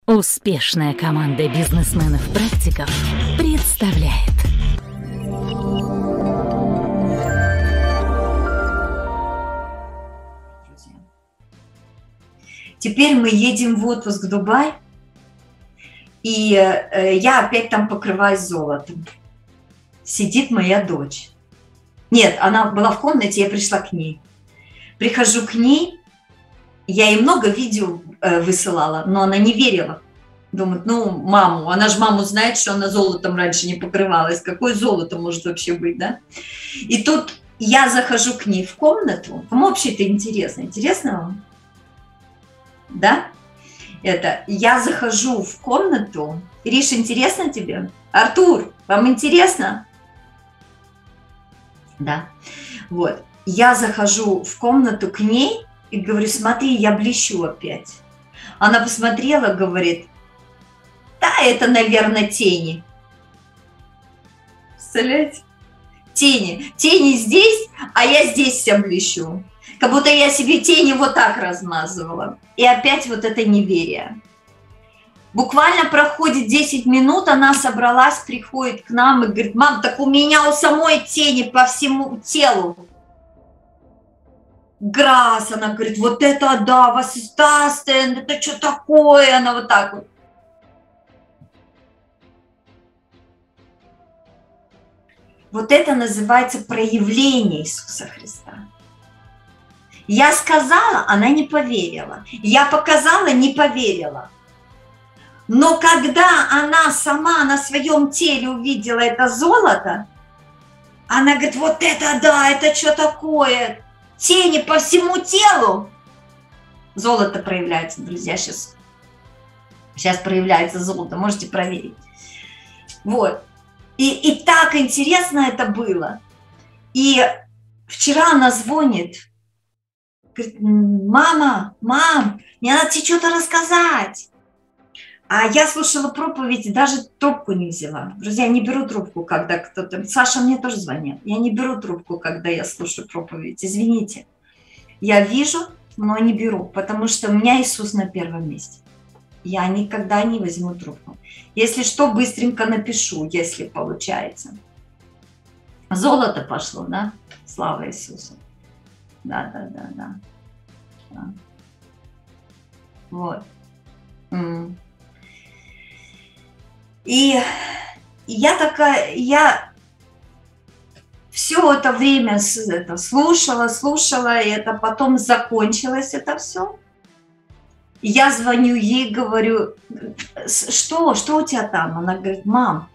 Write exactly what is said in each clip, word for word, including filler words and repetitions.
Успешная команда бизнесменов-практиков представляет. Теперь мы едем в отпуск в Дубай, и э, я опять там покрываюсь золотом. Сидит моя дочь. Нет, она была в комнате, я пришла к ней. Прихожу к ней, я ей много видео э, высылала, но она не верила. Думает, ну, маму, она же маму знает, что она золотом раньше не покрывалась. Какое золото может вообще быть, да? И тут я захожу к ней в комнату. Кому вообще это интересно? Интересно вам? Да? Это, я захожу в комнату. Ириш, интересно тебе? Артур, вам интересно? Да. Вот. Я захожу в комнату к ней и говорю, смотри, я блещу опять. Она посмотрела, говорит, да, это, наверное, тени. Представляете? Тени. Тени здесь, а я здесь вся блещу. Как будто я себе тени вот так размазывала. И опять вот это неверие. Буквально проходит десять минут, она собралась, приходит к нам и говорит, мам, так у меня у самой тени по всему телу. Грас, она говорит, вот это да, вас истастен, это что такое? Она вот так вот. Вот это называется проявление Иисуса Христа. Я сказала, она не поверила. Я показала, не поверила. Но когда она сама на своем теле увидела это золото, она говорит, вот это да, это что такое? Тени по всему телу. Золото проявляется, друзья, сейчас. Сейчас проявляется золото, можете проверить. Вот. И, и так интересно это было. И вчера она звонит. Говорит, мама, мам, мне надо тебе что-то рассказать. А я слушала проповедь и даже трубку не взяла. Друзья, я не беру трубку, когда кто-то... Саша мне тоже звонит. Я не беру трубку, когда я слушаю проповедь. Извините. Я вижу, но не беру, потому что у меня Иисус на первом месте. Я никогда не возьму трубку. Если что, быстренько напишу, если получается. Золото пошло, да? Слава Иисусу. Да, да, да, да. да. Вот. И я такая, я все это время это слушала, слушала, и это потом закончилось это все. Я звоню ей, говорю, что, что у тебя там? Она говорит, мам,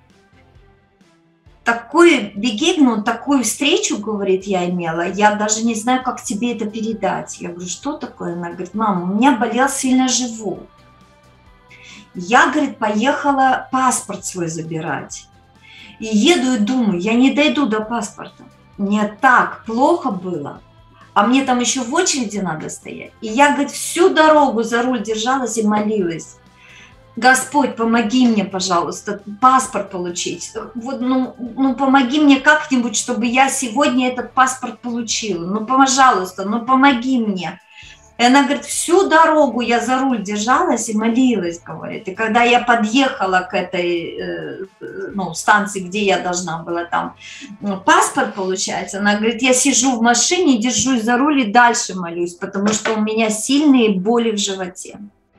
такую бегегну, такую встречу, говорит, я имела, я даже не знаю, как тебе это передать. Я говорю, что такое? Она говорит, мам, у меня болел сильно живот. Я, говорит, поехала паспорт свой забирать. И еду и думаю, я не дойду до паспорта. Мне так плохо было. А мне там еще в очереди надо стоять. И я, говорит, всю дорогу за руль держалась и молилась. Господь, помоги мне, пожалуйста, паспорт получить. Вот, ну, ну, помоги мне как-нибудь, чтобы я сегодня этот паспорт получила. Ну, пожалуйста, ну, помоги мне. И она говорит, всю дорогу я за руль держалась и молилась, говорит. И когда я подъехала к этой ну, станции, где я должна была там ну, паспорт получать, она говорит, я сижу в машине, держусь за руль и дальше молюсь, потому что у меня сильные боли в животе.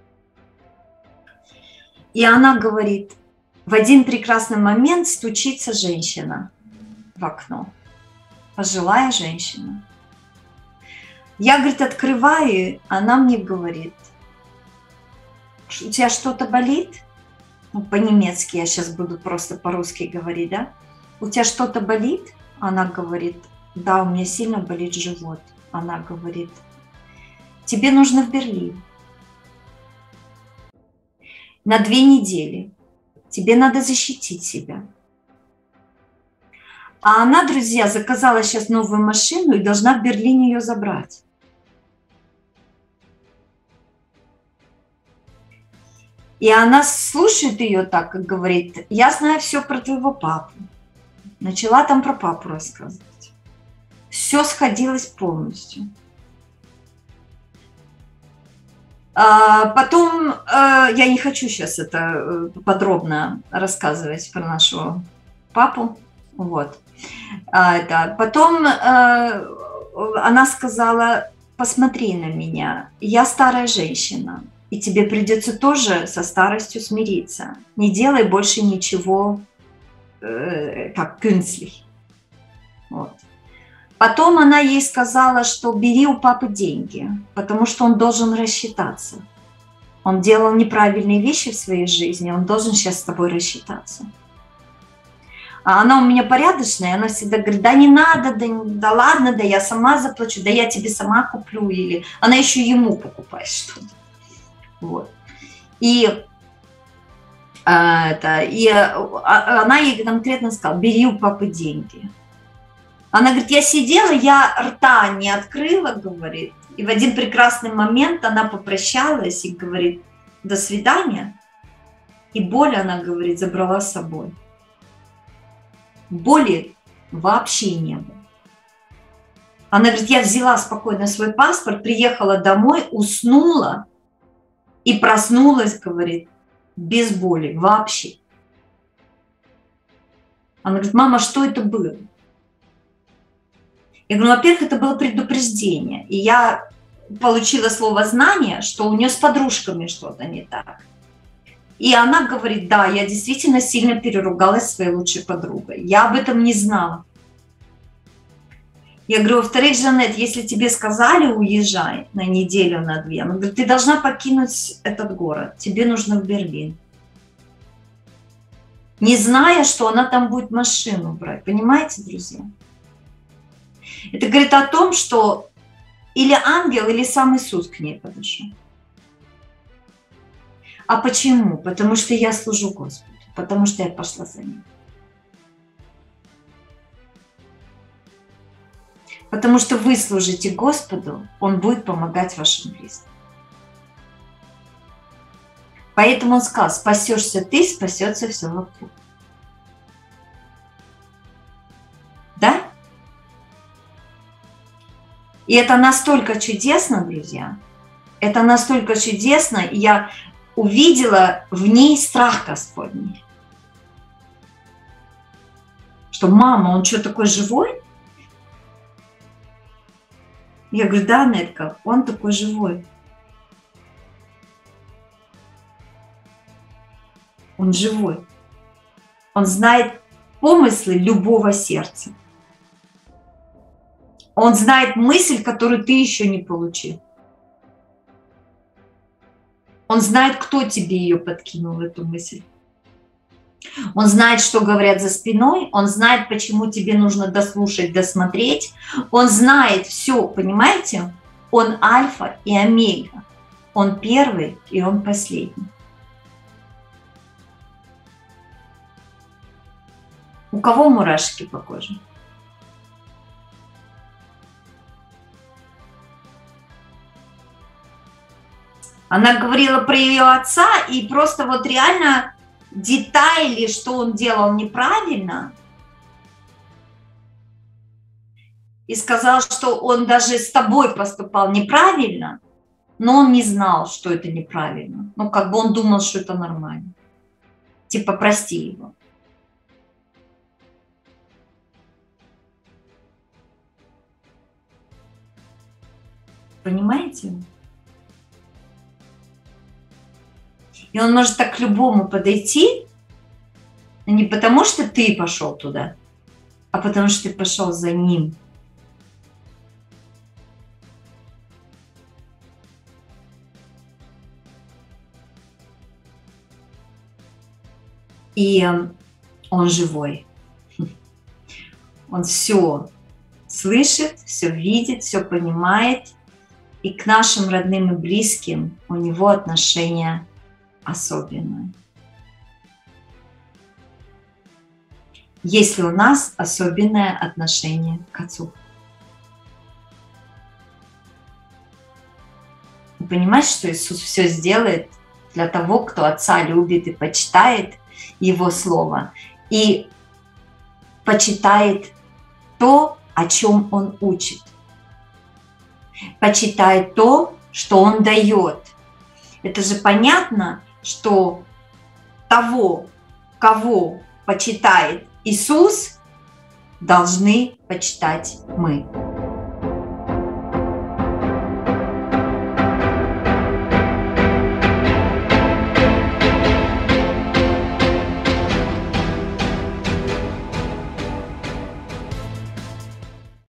И она говорит, в один прекрасный момент стучится женщина в окно, пожилая женщина. Я, говорит, открываю, она мне говорит, у тебя что-то болит? Ну, по-немецки я сейчас буду просто по-русски говорить, да? У тебя что-то болит? Она говорит, да, у меня сильно болит живот. Она говорит, тебе нужно в Берлин. На две недели. Тебе надо защитить себя. А она, друзья, заказала сейчас новую машину и должна в Берлине ее забрать. И она слушает ее так, как говорит, я знаю все про твоего папу. Начала там про папу рассказывать. Все сходилось полностью. Потом, я не хочу сейчас это подробно рассказывать про нашего папу, вот. Это. Потом она сказала: посмотри на меня, я старая женщина, и тебе придется тоже со старостью смириться. Не делай больше ничего как кünstlich. Вот. Потом она ей сказала, что бери у папы деньги, потому что он должен рассчитаться. Он делал неправильные вещи в своей жизни, он должен сейчас с тобой рассчитаться. А она у меня порядочная, она всегда говорит: да не надо, да, да ладно, да я сама заплачу, да я тебе сама куплю. Или она еще ему покупает что-то. Вот. И, а, это, и а, она ей конкретно сказала: бери у папы деньги. Она говорит: я сидела, я рта не открыла, говорит, и в один прекрасный момент она попрощалась и говорит: до свидания. И боль, она говорит, забрала с собой. Боли вообще не было. Она говорит: я взяла спокойно свой паспорт, приехала домой, уснула и проснулась, говорит, без боли вообще. Она говорит: мама, что это было? Я говорю: во-первых, это было предупреждение. И я получила слово знание, что у нее с подружками что-то не так. И она говорит: да, я действительно сильно переругалась с своей лучшей подругой. Я об этом не знала. Я говорю: во-вторых, Жанет, если тебе сказали уезжай на неделю, на две, она говорит: ты должна покинуть этот город, тебе нужно в Берлин. Не зная, что она там будет машину брать. Понимаете, друзья? Это говорит о том, что или ангел, или сам Иисус к ней подошел. А почему? Потому что я служу Господу, потому что я пошла за Ним. Потому что вы служите Господу, Он будет помогать вашим близким. Поэтому Он сказал: спасешься ты, спасется все вокруг. Да? И это настолько чудесно, друзья, это настолько чудесно, и я увидела в ней страх Господний. Что: мама, он что, такой живой? Я говорю: да, Нетка, он такой живой. Он живой. Он знает помыслы любого сердца. Он знает мысль, которую ты еще не получил. Он знает, кто тебе ее подкинул, эту мысль. Он знает, что говорят за спиной. Он знает, почему тебе нужно дослушать, досмотреть. Он знает все, понимаете? Он альфа и омега. Он первый и он последний. У кого мурашки по коже? Она говорила про ее отца, и просто вот реально детали, что он делал неправильно. И сказал, что он даже с тобой поступал неправильно, но он не знал, что это неправильно. Ну, как бы он думал, что это нормально. Типа, прости его. Понимаете? И он может так к любому подойти, не потому что ты пошел туда, а потому что ты пошел за ним. И он живой. Он все слышит, все видит, все понимает. И к нашим родным и близким у него отношение особенное. Если у нас особенное отношение к Отцу. Вы понимаете, что Иисус все сделает для того, кто Отца любит и почитает Его Слово, и почитает то, о чем Он учит, почитает то, что Он дает, Это же понятно, что того, кого почитает Иисус, должны почитать мы.